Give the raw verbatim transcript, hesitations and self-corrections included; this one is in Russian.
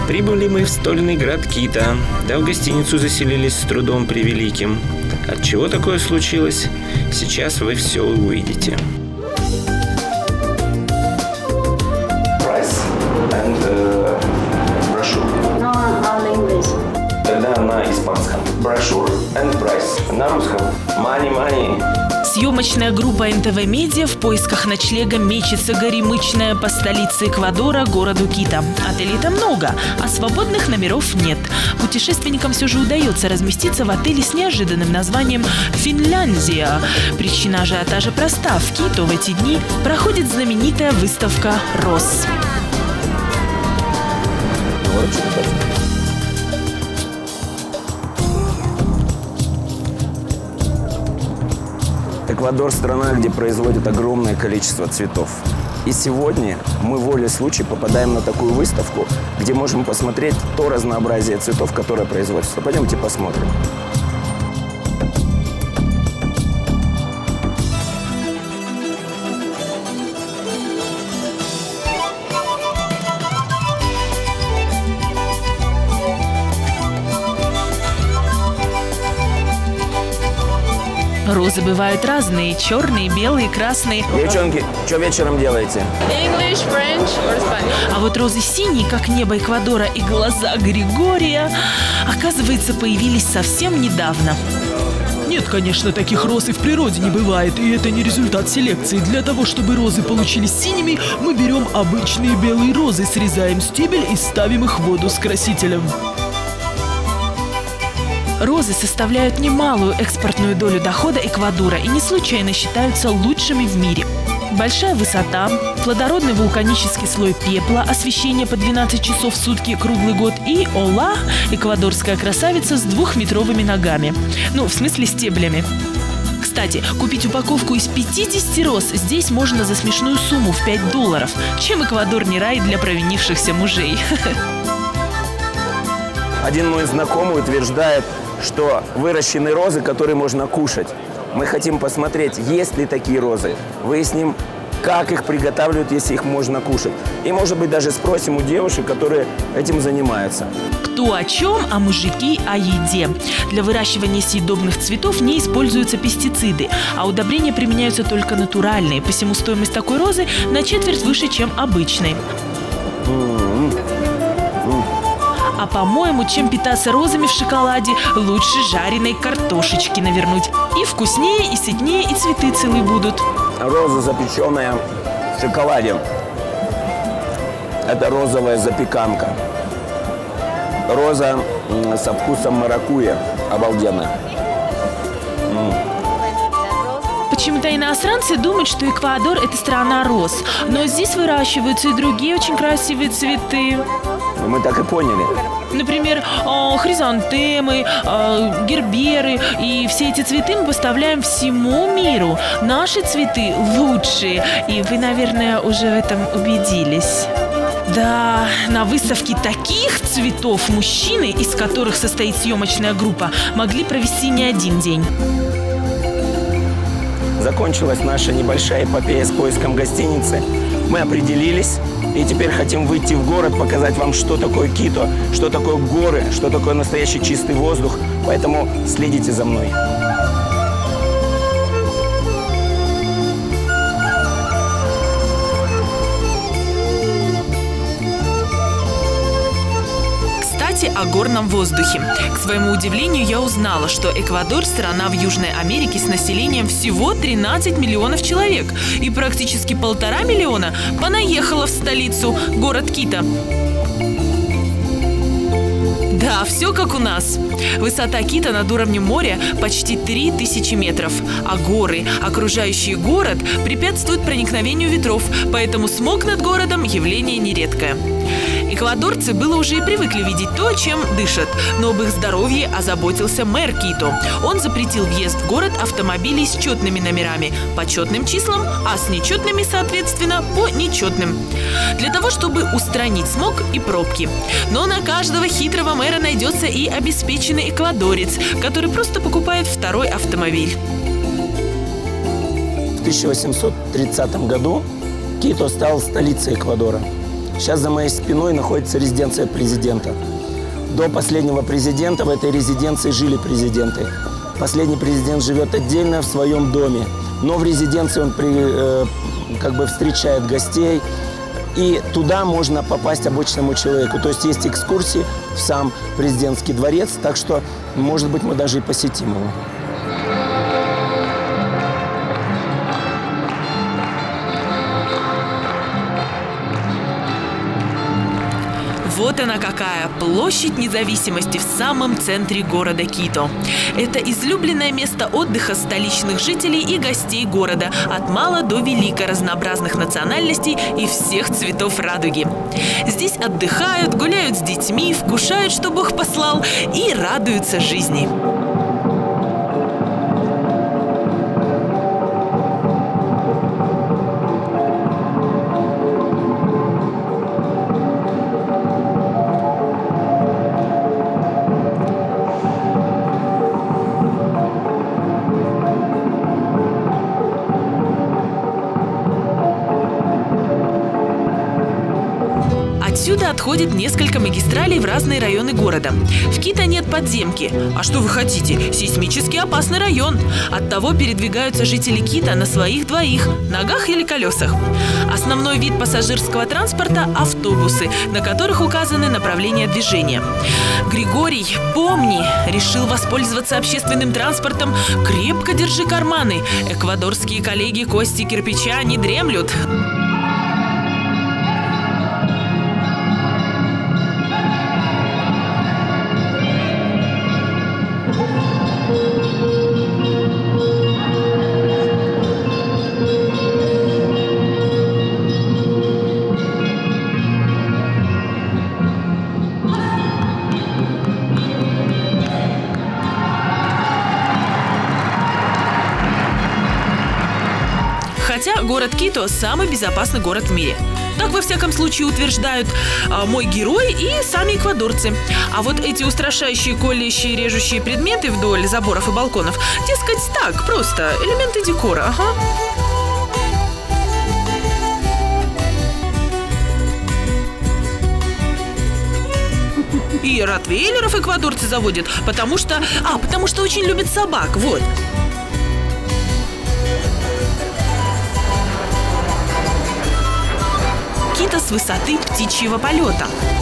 Прибыли мы в стольный град Кито, да в гостиницу заселились с трудом превеликим. От чего такое случилось, сейчас вы все увидите. Тогда на испанском. Брошюр and price. На русском. Money, money. Съемочная группа эн тэ вэ Медиа в поисках ночлега мечется горемычная по столице Эквадора, городу Кито. Отелей-то много, а свободных номеров нет. Путешественникам все же удается разместиться в отеле с неожиданным названием «Финляндия». Причина ажиотажа проста. В Кито в эти дни проходит знаменитая выставка роз. Эквадор – страна, где производят огромное количество цветов. И сегодня мы волей случая попадаем на такую выставку, где можем посмотреть то разнообразие цветов, которое производится. Пойдемте посмотрим. Розы бывают разные – черные, белые, красные. Девчонки, что вечером делаете? English, French or Spanish. А вот розы синие, как небо Эквадора и глаза Григория, оказывается, появились совсем недавно. Нет, конечно, таких роз и в природе не бывает, и это не результат селекции. Для того, чтобы розы получились синими, мы берем обычные белые розы, срезаем стебель и ставим их в воду с красителем. Розы составляют немалую экспортную долю дохода Эквадора и не случайно считаются лучшими в мире. Большая высота, плодородный вулканический слой пепла, освещение по двенадцать часов в сутки круглый год и ола – эквадорская красавица с двухметровыми ногами. Ну, в смысле стеблями. Кстати, купить упаковку из пятидесяти роз здесь можно за смешную сумму в пять долларов. Чем Эквадор не рай для провинившихся мужей? Один мой знакомый утверждает, что выращены розы, которые можно кушать. Мы хотим посмотреть, есть ли такие розы. Выясним, как их приготавливают, если их можно кушать. И, может быть, даже спросим у девушек, которые этим занимаются. Кто о чем, а мужики о еде. Для выращивания съедобных цветов не используются пестициды, а удобрения применяются только натуральные. Посему стоимость такой розы на четверть выше, чем обычной. А по-моему, чем питаться розами в шоколаде, лучше жареной картошечки навернуть. И вкуснее, и сытнее, и цветы целые будут. Роза, запеченная в шоколаде. Это розовая запеканка. Роза со вкусом маракуйя. Обалденно. Почему-то иностранцы думают, что Эквадор – это страна роз. Но здесь выращиваются и другие очень красивые цветы. Мы так и поняли. Например, хризантемы, герберы. И все эти цветы мы поставляем всему миру. Наши цветы лучшие. И вы, наверное, уже в этом убедились. Да, на выставке таких цветов мужчины, из которых состоит съемочная группа, могли провести не один день. Закончилась наша небольшая эпопея с поиском гостиницы. Мы определились и теперь хотим выйти в город, показать вам, что такое Кито, что такое горы, что такое настоящий чистый воздух. Поэтому следите за мной. О горном воздухе. К своему удивлению, я узнала, что Эквадор – страна в Южной Америке с населением всего тринадцать миллионов человек. И практически полтора миллиона понаехало в столицу, город Кито. Да, все как у нас. Высота Кито над уровнем моря почти три тысячи метров. А горы, окружающие город, препятствуют проникновению ветров, поэтому смог над городом – явление нередкое. Эквадорцы было уже и привыкли видеть то, чем дышат, но об их здоровье озаботился мэр Кито. Он запретил въезд в город автомобилей с четными номерами по четным числам, а с нечетными, соответственно, по нечетным. Для того, чтобы устранить смог и пробки. Но на каждого хитрого мэра найдется и обеспеченный эквадорец, который просто покупает второй автомобиль. В тысяча восемьсот тридцатом году Кито стал столицей Эквадора. Сейчас за моей спиной находится резиденция президента. До последнего президента в этой резиденции жили президенты. Последний президент живет отдельно в своем доме, но в резиденции он при, э, как бы встречает гостей. И туда можно попасть обычному человеку. То есть есть экскурсии в сам президентский дворец, так что, может быть, мы даже и посетим его. Вот она какая, площадь независимости в самом центре города Кито. Это излюбленное место отдыха столичных жителей и гостей города, от мала до велика, разнообразных национальностей и всех цветов радуги. Здесь отдыхают, гуляют с детьми, вкушают, что Бог послал, и радуются жизни. Отсюда отходит несколько магистралей в разные районы города. В Кито нет подземки. А что вы хотите? Сейсмически опасный район. Оттого передвигаются жители Кито на своих двоих, ногах или колесах. Основной вид пассажирского транспорта – автобусы, на которых указаны направления движения. Григорий, помни, решил воспользоваться общественным транспортом. Крепко держи карманы. Эквадорские коллеги Кости Кирпича не дремлют. Хотя город Кито – самый безопасный город в мире. Так, во всяком случае, утверждают а, мой герой и сами эквадорцы. А вот эти устрашающие, колющие, режущие предметы вдоль заборов и балконов, дескать, так, просто элементы декора, ага. И ротвейлеров эквадорцы заводят, потому что… А, потому что очень любят собак, вот. Кито с высоты птичьего полета.